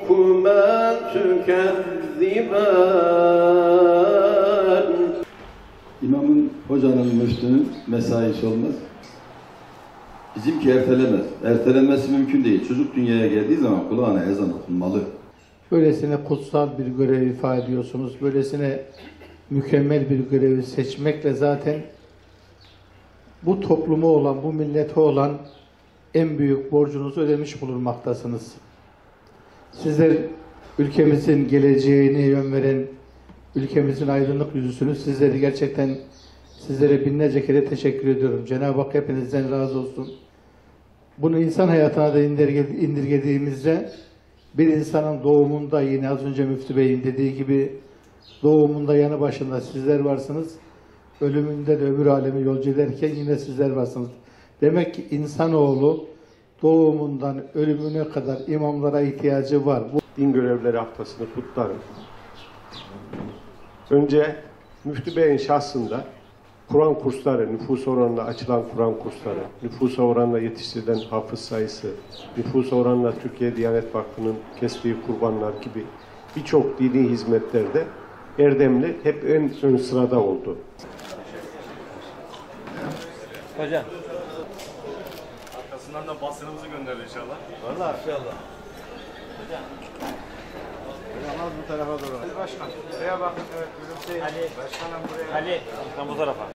رَبِّكُمَا تُكَذِّبَانِ. İmamın, hocanın, müftünün mesaisi olmaz. Bizimki ertelemez. Ertelenmesi mümkün değil. Çocuk dünyaya geldiği zaman kulağına ezan okunmalı. Böylesine kutsal bir görev ifade ediyorsunuz. Böylesine mükemmel bir görevi seçmekle zaten bu topluma olan, bu millete olan en büyük borcunuzu ödemiş bulunmaktasınız. Sizler ülkemizin geleceğine yön veren, ülkemizin aydınlık yüzüsünüz. Sizlere binlerce kere teşekkür ediyorum. Cenab-ı Hak hepinizden razı olsun. Bunu insan hayatına da indirgediğimizde bir insanın doğumunda, yine az önce Müftü Bey'in dediği gibi, doğumunda yanı başında sizler varsınız. Ölümünde de öbür alemi yolcu ederken yine sizler varsınız. Demek ki insanoğlu doğumundan ölümüne kadar imamlara ihtiyacı var. Din görevlileri haftasını kutlarım. Önce Müftü Bey'in şahsında Kur'an kursları, nüfus oranla açılan Kur'an kursları, nüfusa oranla yetiştirilen hafız sayısı, nüfusa oranla Türkiye Diyanet Vakfı'nın kestiği kurbanlar gibi birçok dini hizmetlerde Erdemli hep en ön sırada oldu. Hocam. Arkasından da basınımızı gönderir inşallah. Vallahi inşallah. Hocam. Hocam bu tarafa doğru. Ali Başkan, buraya bakın. Evet, gülümseyin. Ali. Başkanım buraya. Ali, tam bu tarafa.